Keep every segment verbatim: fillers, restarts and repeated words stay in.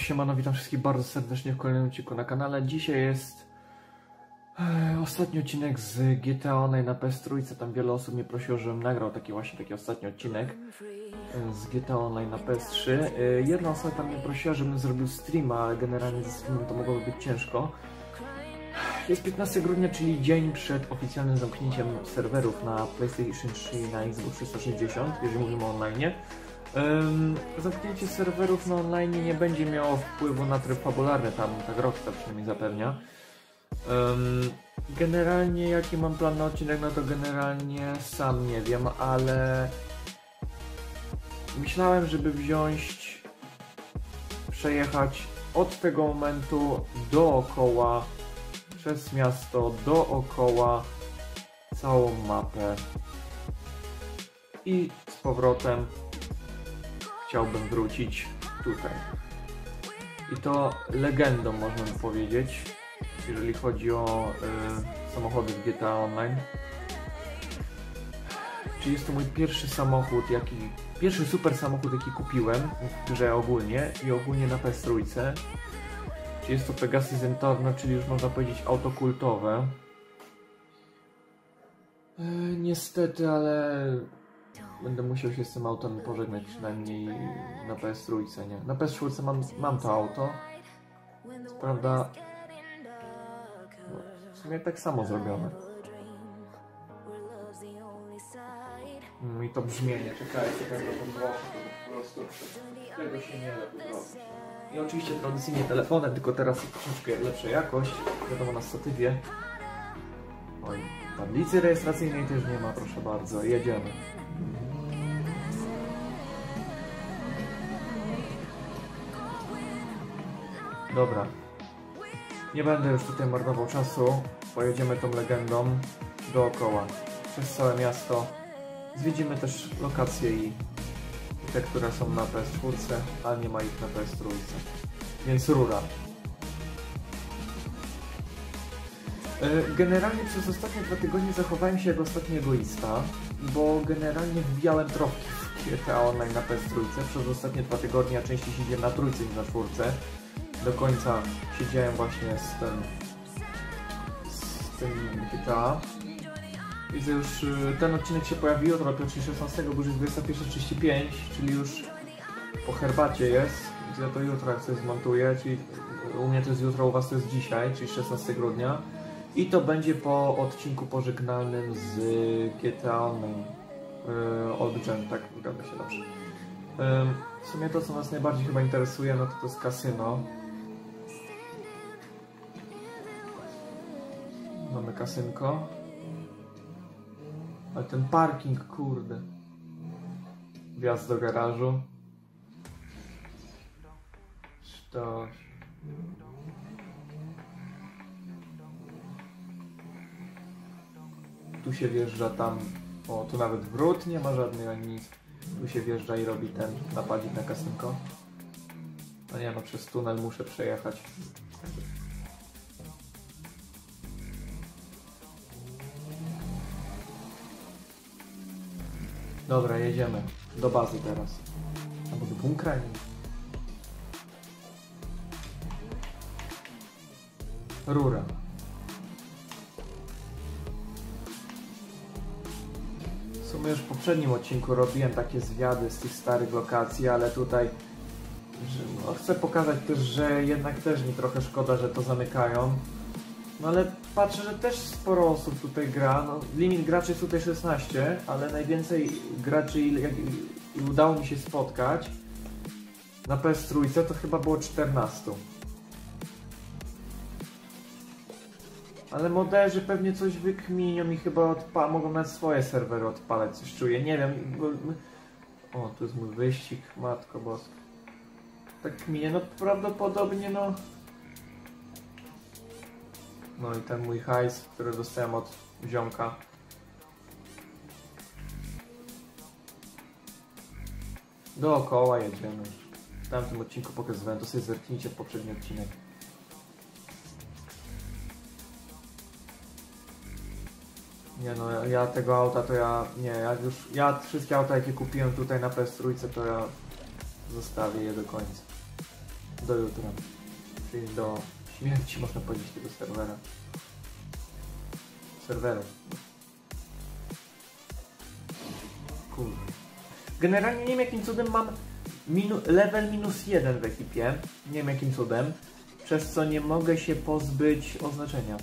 siemano, witam wszystkich bardzo serdecznie w kolejnym odcinku na kanale. Dzisiaj jest e, ostatni odcinek z G T A Online na P S trzy. Tam wiele osób mnie prosiło, żebym nagrał taki właśnie taki ostatni odcinek z G T A Online na P S trzy. E, jedna osoba tam mnie prosiła, żebym zrobił streama, ale generalnie ze streamem to mogłoby być ciężko. Jest piętnastego grudnia, czyli dzień przed oficjalnym zamknięciem serwerów na PlayStation trzy i na Xbox trzysta sześćdziesiąt, jeżeli mówimy o online. Um, zamknięcie serwerów na online nie będzie miało wpływu na tryb fabularny, tam tak Rockstar przynajmniej zapewnia. Um, generalnie jaki mam plan na odcinek, no to generalnie sam nie wiem, ale myślałem, żeby wziąć, przejechać od tego momentu dookoła, przez miasto, dookoła całą mapę i z powrotem chciałbym wrócić tutaj. I to legendą można by powiedzieć, jeżeli chodzi o y, samochody w G T A Online. Czyli jest to mój pierwszy samochód, jaki, pierwszy super samochód, jaki kupiłem w grze ogólnie i ogólnie na P S trzy. Czyli jest to Pegasus Entorno, czyli już można powiedzieć auto kultowe. Y, niestety, ale będę musiał się z tym autem pożegnać przynajmniej na P S trzy, nie? Na P S cztery mam, mam to auto. Co prawda no, w sumie tak samo zrobione. No i to brzmienie, czekajcie, tego podgłoszę, to po prostu tego się nie da podgłosić. I oczywiście tradycyjnie telefonem, tylko teraz troszeczkę lepsza jakość, wiadomo, na statywie. Oj, tablicy rejestracyjnej też nie ma, proszę bardzo, jedziemy. Dobra, nie będę już tutaj marnował czasu, pojedziemy tą legendą dookoła, przez całe miasto. Zwiedzimy też lokacje i te, które są na P S cztery, a nie ma ich na P S trzy. Więc rura. Generalnie przez ostatnie dwa tygodnie zachowałem się jak ostatni egoista, bo generalnie wbijałem trofki w G T A Online na P S trzy. Przez ostatnie dwa tygodnie, a częściej siedziałem na trójce niż na czwórce. Do końca siedziałem właśnie z tym, z tym G T A. Widzę, już ten odcinek się pojawił jutro, czyli szesnastego, bo już jest dwudziesta pierwsza trzydzieści pięć, czyli już po herbacie jest. Więc ja to jutro jak coś zmontuję, czyli u mnie to jest jutro, u was to jest dzisiaj, czyli szesnastego grudnia. I to będzie po odcinku pożegnalnym z G T A Online yy, Old Gen, tak zgadza się dobrze. Yy, w sumie to, co nas najbardziej chyba interesuje, no to to jest kasyno. Mamy kasynko. Ale ten parking, kurde. Wjazd do garażu. To... Tu się wjeżdża tam... O, tu nawet wrót nie ma żadnej ani nic. Tu się wjeżdża i robi ten napadzik na kasynko. No nie no, przez tunel muszę przejechać. Dobra, jedziemy do bazy teraz. Albo do bunkra. Rura. W sumie już w poprzednim odcinku robiłem takie zwiady z tych starych lokacji, ale tutaj że, no, chcę pokazać też, że jednak też mi trochę szkoda, że to zamykają. No ale patrzę, że też sporo osób tutaj gra. No, limit graczy jest tutaj szesnaście, ale najwięcej graczy, jak udało mi się spotkać na P S trzy, to chyba było czternaście. Ale moderzy pewnie coś wykminią i chyba odpa mogą na swoje serwery odpalać, coś czuję, nie wiem. O, tu jest mój wyścig, matko boska. Tak kminie, no prawdopodobnie no... No i ten mój hajs, który dostałem od ziomka. Dookoła jedziemy. W tamtym odcinku pokazywałem, to sobie zerknijcie w poprzedni odcinek. Nie no, ja tego auta to ja... Nie, ja już... Ja wszystkie auta jakie kupiłem tutaj na P S trzy to ja zostawię je do końca. do jutra. Czyli do śmierci, można powiedzieć, tego serwera. Serwerów. Kurde. Generalnie nie wiem jakim cudem mam minu level minus jeden w ekipie. Nie wiem jakim cudem. Przez co nie mogę się pozbyć oznaczenia.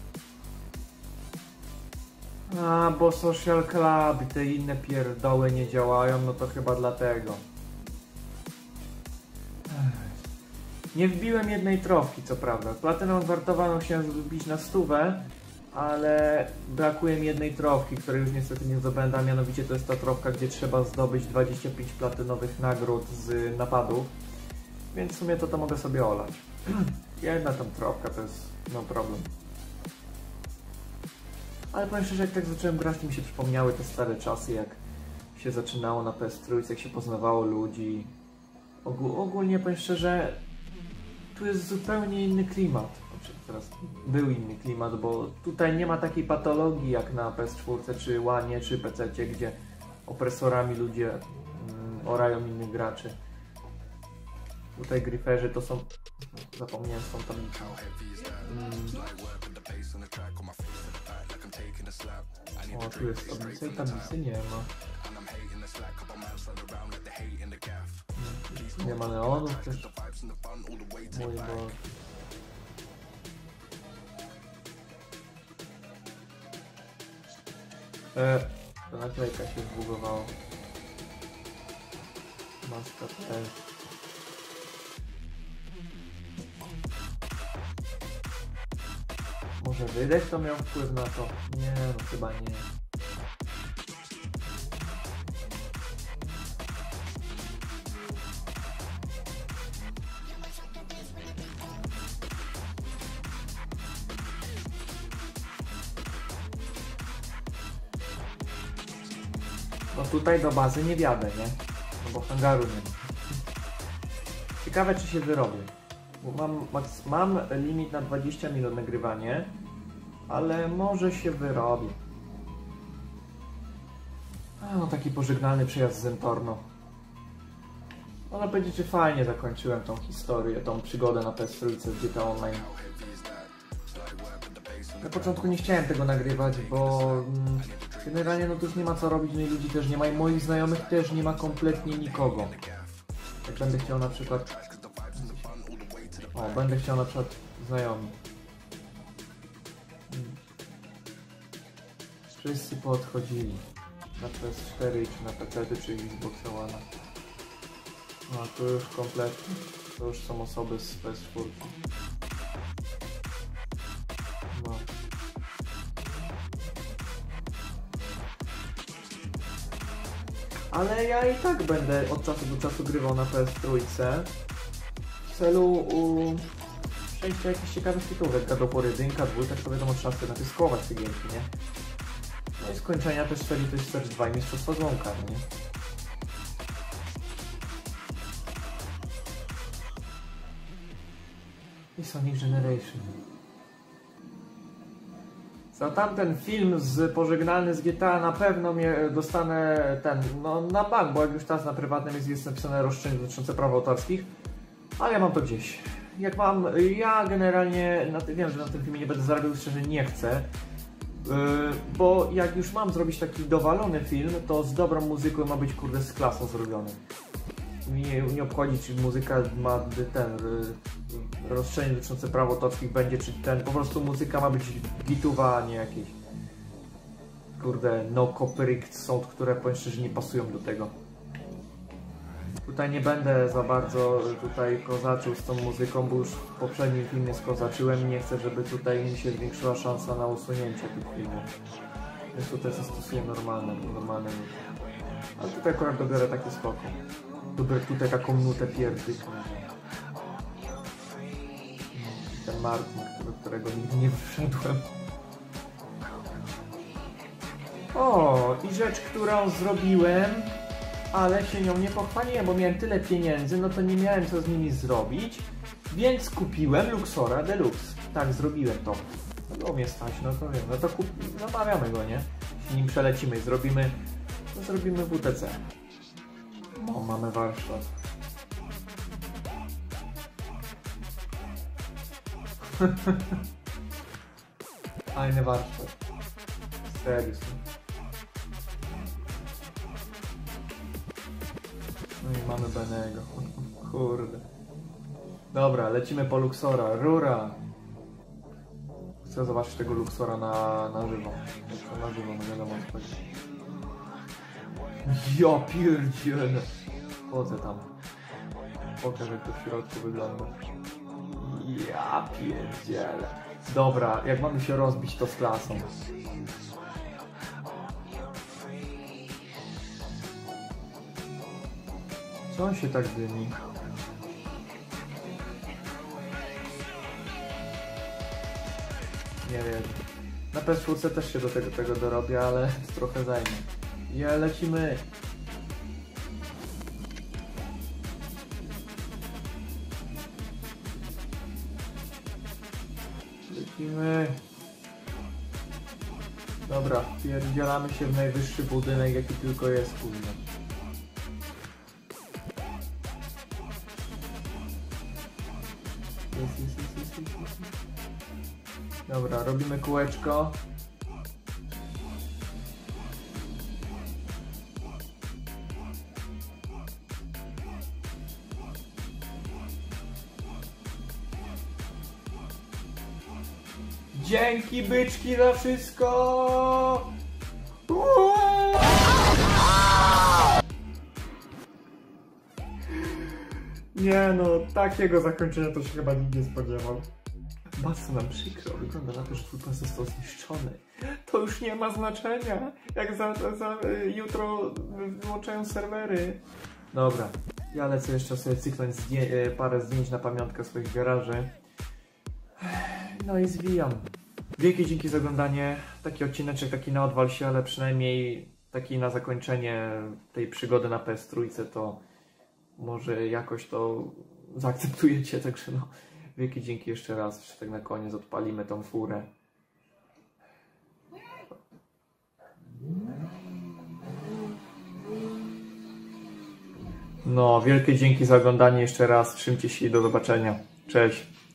A, bo social club i te inne pierdoły nie działają, no to chyba dlatego. Nie wbiłem jednej trofki, co prawda. Platyną wartowaną chciałem zbić na stówę, ale brakuje mi jednej trofki, której już niestety nie zdobędę, a mianowicie to jest ta trofka, gdzie trzeba zdobyć dwadzieścia pięć platynowych nagród z napadów. Więc w sumie to to mogę sobie olać. Jedna tam trofka to jest no problem. Ale powiem szczerze, jak tak zacząłem grać, to mi się przypomniały te stare czasy, jak się zaczynało na P S trzy, jak się poznawało ludzi. Ogól, ogólnie powiem szczerze, tu jest zupełnie inny klimat. Znaczy, teraz był inny klimat, bo tutaj nie ma takiej patologii jak na P S cztery, czy łanie, czy P C-cie, gdzie opresorami ludzie mm, orają innych graczy. Tutaj gryferzy to są... Zapomniałem, są tam... Mm. O, tu jest tablica i tablicy nie ma. Nie ma neonów też. Mój Boże. E, to naklejka się zbugowała. Maska też. Może wydech to miał wpływ na to? Nie, no chyba nie. No tutaj do bazy nie wjadę, nie? No bo hangaru nie ma. Ciekawe czy się wyrobię. Bo mam, mam limit na dwadzieścia minut nagrywanie, ale może się wyrobi. A, no taki pożegnalny przyjazd z Zentorno. Można powiedzieć, że fajnie zakończyłem tą historię, tą przygodę na P S trzy z G T A Online. Na początku nie chciałem tego nagrywać, bo mm, generalnie no to już nie ma co robić, no i ludzi też nie ma, i moich znajomych też nie ma kompletnie nikogo. Jak będę chciał na przykład... O, będę chciał na przykład znajomi. Hmm. Wszyscy poodchodzili. Na P S cztery, czy na P C, czy Xbox One. No tu już kompletnie. To już są osoby z P S cztery. No. Ale ja i tak będę od czasu do czasu grywał na P S trzy. W celu u... przejścia jakichś ciekawych tytułów, jak do porydynka, dwójka, to wiadomo, trzeba sobie natyskować te gierki, nie? No i skończenia też serii to jest Search dwa i Mistrzostwo Dzwonka, nie? I Sonic Generation. Za tamten film z pożegnalny z G T A na pewno mnie dostanę ten, no na bank, bo jak już teraz na prywatnym jest, jest napisane roszczenie dotyczące praw autorskich. Ale ja mam to gdzieś. Jak mam, ja generalnie, na tym, wiem, że na tym filmie nie będę zarabiał, szczerze nie chcę. Yy, bo jak już mam zrobić taki dowalony film, to z dobrą muzyką ma być kurde z klasą zrobiony. Nie, nie obchodzi, czy muzyka ma ten yy, roszczenie dotyczące praw autorskich będzie, czy ten, po prostu muzyka ma być gituwa, a nie jakieś kurde no copyright sound, które powiem szczerze nie pasują do tego. Tutaj nie będę za bardzo tutaj kozaczył z tą muzyką, bo już w poprzednim filmie skozaczyłem i nie chcę, żeby tutaj mi się zwiększyła szansa na usunięcie tych filmów. Więc tutaj zastosuję normalne, normalne nuty. Ale tutaj akurat dobiorę takie spoko. Dobiorę tutaj taką nutę pierdyka. Ten Martin, do którego nigdy nie wszedłem. O, i rzecz, którą zrobiłem, ale się nią nie pochwaliłem, bo miałem tyle pieniędzy, no to nie miałem co z nimi zrobić, więc kupiłem Luxora Deluxe. Tak, zrobiłem to. No było mnie stać, no to wiem, no to kup... zamawiamy go, nie? Z nim przelecimy i zrobimy, no zrobimy W T C. O, mamy warsztat. Fajny warsztat. Serio. No i mamy Benego. Kurde. Dobra, lecimy po Luxora. Rura! Chcę zobaczyć tego Luxora na, na żywo. Na żywo, no wiadomo co chodzi. Ja pierdzielę! Chodzę tam. Pokaż jak to w środku wygląda. Ja pierdzielę. Dobra, jak mamy się rozbić to z klasą. Co on się tak dymi? Nie wiem. Na P S cztery też się do tego, tego dorobię, ale trochę zajmie. Ja lecimy. Lecimy. Dobra, pierdzielamy się w najwyższy budynek, jaki tylko jest, kurde. Jest, jest, jest, jest, jest, jest. Dobra, robimy kółeczko. Dzięki byczki za wszystko! Uuuu! Nie no, takiego zakończenia to się chyba nikt nie spodziewał. Bardzo nam przykro, wygląda na to, że twój pas został zniszczony. To już nie ma znaczenia, jak za, za, za jutro wyłączają serwery. Dobra, ja lecę jeszcze sobie cyknąć zdję parę zdjęć na pamiątkę swoich garaży. No i zwijam. Wielkie dzięki za oglądanie. Taki odcineczek, taki na odwal się, ale przynajmniej taki na zakończenie tej przygody na P S trzy, to może jakoś to zaakceptujecie, także no. Wielkie dzięki jeszcze raz, jeszcze tak na koniec odpalimy tą furę. No, wielkie dzięki za oglądanie jeszcze raz, trzymcie się i do zobaczenia. Cześć.